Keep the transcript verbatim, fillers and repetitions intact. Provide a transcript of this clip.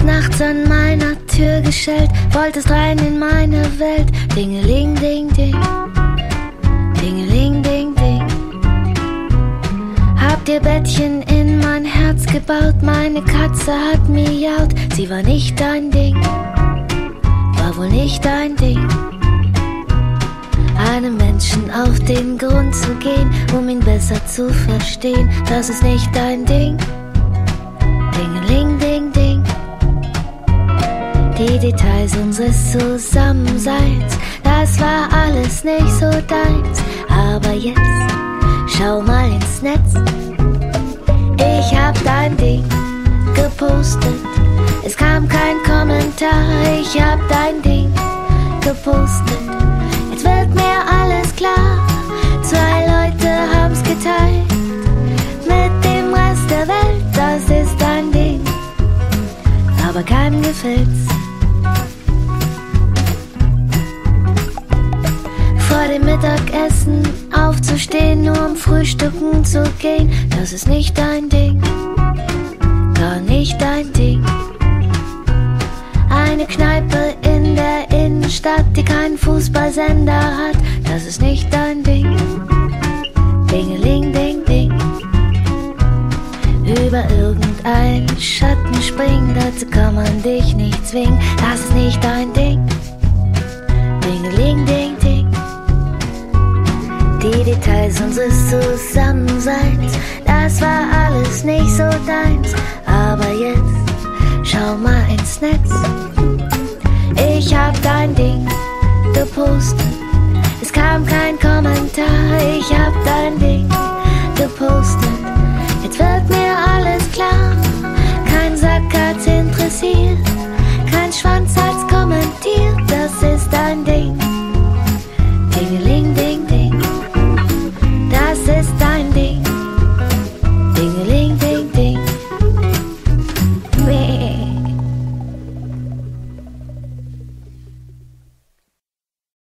nachts an meiner Tür geschellt, wolltest rein in meine Welt. Dingeling, ding, ding. Dingeling, ding, ding. Hab dir Bettchen in mein Herz gebaut, meine Katze hat miaut. Sie war nicht dein Ding, war wohl nicht dein Ding. Einem Menschen auf den Grund zu gehen, um ihn besser zu verstehen, das ist nicht dein Ding. Dingeling, ding, ding. Die Details unseres Zusammenseins, das war alles nicht so deins. Aber jetzt, schau mal ins Netz. Ich hab dein Ding gepostet, es kam kein Kommentar. Ich hab dein Ding gepostet, jetzt wird mir alles klar. Zwei Leute haben's geteilt mit dem Rest der Welt, das ist dein Ding, aber keinem gefällt's. Vor dem Mittagessen aufzustehen, nur um frühstücken zu gehen, das ist nicht dein Ding, gar nicht dein Ding. Eine Kneipe in der Innenstadt, die keinen Fußballsender hat, das ist nicht dein Ding. Dingeling, ding, ding. Über irgendeinen Schatten springen, dazu kann man dich nicht zwingen, das ist nicht dein Ding. Dingeling, ding, ding. Die Details unseres Zusammenseins, das war alles nicht so deins. Aber jetzt, schau mal ins Netz. Ich hab dein Ding gepostet, es kam kein Kommentar. Ich hab dein Ding